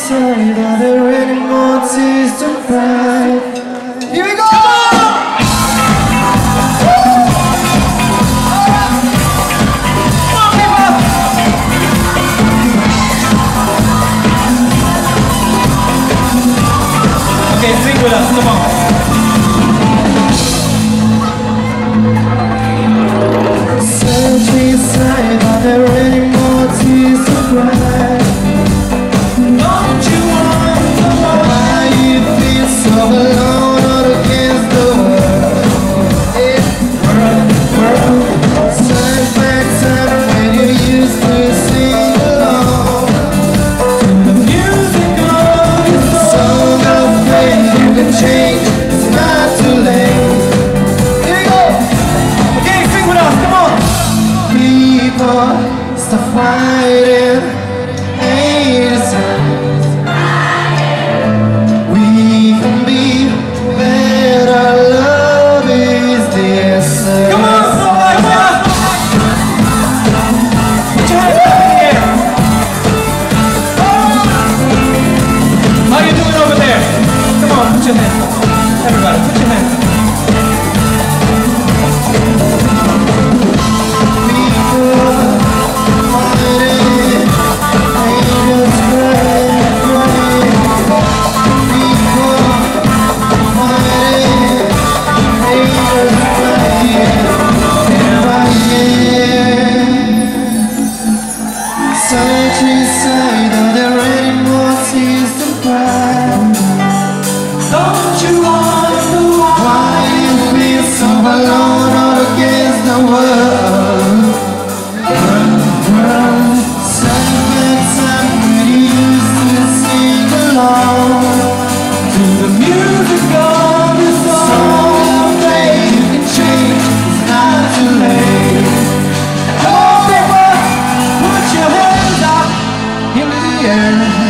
say that there are any more tears to cry. Here we go! Okay, sing with us, come on. Search inside, are there any more tears to cry? Don't you wonder Why you feel so alone all against the world? World. Search back time when you used to sing along. the music of your soul? Song of faith, you can change, it's not too late. Here we go! Okay, sing with us, come on. People stop fighting, hate aside. We can be better, love is the answer. Come on, somebody, come on. Put your hands up in the air. How you doing over there? Come on, put your hands up. Everybody, put your hands up. Search inside, are there any more tears to cry? Don't you wonder Why you feel so alone all against the world? Second time when you used to sing along to the music of your soul? Someday you can change, it's not too late. Come on, people, put your hands up in the air.